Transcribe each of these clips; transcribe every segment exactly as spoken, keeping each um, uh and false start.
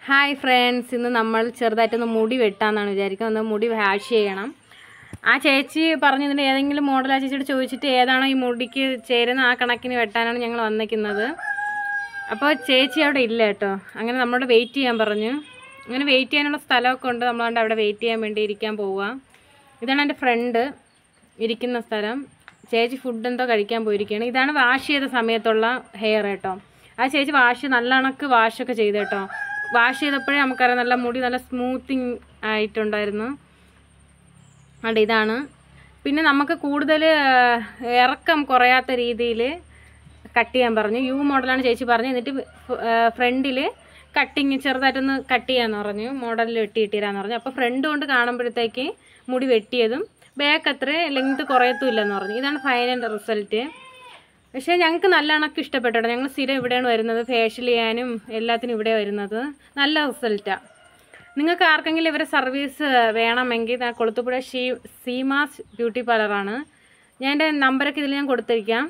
Hi friends, ഇന്ന് നമ്മൾ ചെറുതായിട്ടൊന്ന് മുടി വെട്ടാമെന്നാണ് വിചാരിക്കുന്നത്. ഒന്ന് മുടി വാഷ് ചെയ്യണം. ആ ചേച്ചി പറഞ്ഞതിൻ്റെ ഏതെങ്കിലും മോഡൽ ആ ചേച്ചിയോട് ചോദിച്ചിട്ട് ഏതാണോ ഈ മുടിക്ക് ചേരുന്ന ആ കണക്കിന് വെട്ടാനാണ് ഞങ്ങൾ വന്നിരിക്കുന്നത്. അപ്പോൾ ചേച്ചി അവിടെ ഇല്ല കേട്ടോ. അങ്ങനെ നമ്മളോട് വെയിറ്റ് ചെയ്യാൻ പറഞ്ഞു. അങ്ങനെ വെയിറ്റ് ചെയ്യാനുള്ള സ്ഥലമൊക്കെ ഉണ്ട്. നമ്മളതുകൊണ്ട് അവിടെ വെയിറ്റ് ചെയ്യാൻ വേണ്ടി ഇരിക്കാൻ പോവുക. ഇതാണ് എൻ്റെ ഫ്രണ്ട് ഇരിക്കുന്ന സ്ഥലം. ചേച്ചി ഫുഡ് എന്തോ കഴിക്കാൻ പോയിരിക്കുകയാണ്. ഇതാണ് വാഷ് ചെയ്ത സമയത്തുള്ള ഹെയർ കേട്ടോ. ആ ചേച്ചി വാഷ് നല്ല കണക്ക് വാഷൊക്കെ ചെയ്ത് കേട്ടോ. വാഷ് ചെയ്തപ്പോഴേ നമുക്കറിയാം നല്ല മുടി നല്ല സ്മൂത്തിങ് ആയിട്ടുണ്ടായിരുന്നു. അവിടെ ഇതാണ്. പിന്നെ നമുക്ക് കൂടുതൽ ഇറക്കം കുറയാത്ത രീതിയിൽ കട്ട് ചെയ്യാൻ പറഞ്ഞു. യു മോഡലാണ് ചേച്ചി പറഞ്ഞു. എന്നിട്ട് ഫ്രണ്ടിൽ കട്ടിങ് ചെറുതായിട്ടൊന്ന് കട്ട് ചെയ്യാമെന്ന് പറഞ്ഞു. മോഡലിൽ വെട്ടിയിട്ടിരാന്ന് പറഞ്ഞു. അപ്പോൾ ഫ്രണ്ട് കൊണ്ട് കാണുമ്പോഴത്തേക്ക് മുടി വെട്ടിയതും ബാക്ക് അത്ര ലെങ്ത് കുറയത്തുമില്ലെന്ന് പറഞ്ഞു. ഇതാണ് ഫൈനൽ റിസൾട്ട്. പക്ഷേ ഞങ്ങൾക്ക് നല്ല കണക്ക് ഇഷ്ടപ്പെട്ടു. ഞങ്ങൾ സ്ഥിരം ഇവിടെയാണ് വരുന്നത്. ഫേഷ്യൽ ചെയ്യാനും എല്ലാത്തിനും ഇവിടെ വരുന്നത്. നല്ല റിസൾട്ടാണ്. നിങ്ങൾക്ക് ആർക്കെങ്കിലും ഇവരെ സർവീസ് വേണമെങ്കിൽ കൊളുത്തുപുഴ ഷീ സീമാസ് ബ്യൂട്ടി പാർലറാണ്. ഞാൻ എൻ്റെ നമ്പരൊക്കെ ഇതിൽ ഞാൻ കൊടുത്തിരിക്കാം.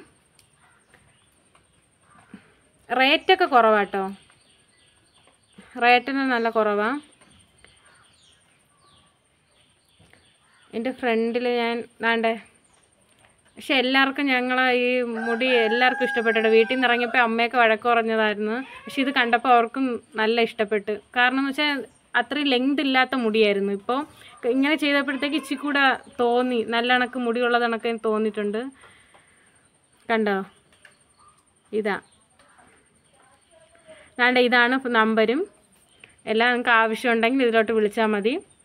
റേറ്റൊക്കെ കുറവാട്ടോ. റേറ്റിന് നല്ല കുറവാണ്. എൻ്റെ ഫ്രണ്ടിൽ ഞാൻ വേണ്ടേ. പക്ഷെ എല്ലാവർക്കും ഞങ്ങളെ ഈ മുടി എല്ലാവർക്കും ഇഷ്ടപ്പെട്ടിട്ട്. വീട്ടിൽ നിന്ന് ഇറങ്ങിയപ്പോൾ അമ്മയൊക്കെ വഴക്ക് പറഞ്ഞതായിരുന്നു. പക്ഷെ ഇത് കണ്ടപ്പോൾ അവർക്കും നല്ല ഇഷ്ടപ്പെട്ടു. കാരണം എന്ന് വെച്ചാൽ അത്രയും ലെങ്ത് ഇല്ലാത്ത മുടിയായിരുന്നു. ഇപ്പോൾ ഇങ്ങനെ ചെയ്തപ്പോഴത്തേക്ക് ഇച്ചിരി കൂടെ തോന്നി നല്ല കണക്ക് മുടിയുള്ളത് കണക്ക് തോന്നിയിട്ടുണ്ട്. കണ്ടോ? ഇതാ വേണ്ട. ഇതാണ് നമ്പരും എല്ലാം. നിങ്ങൾക്ക് ആവശ്യമുണ്ടെങ്കിൽ ഇതിലോട്ട് വിളിച്ചാൽ മതി.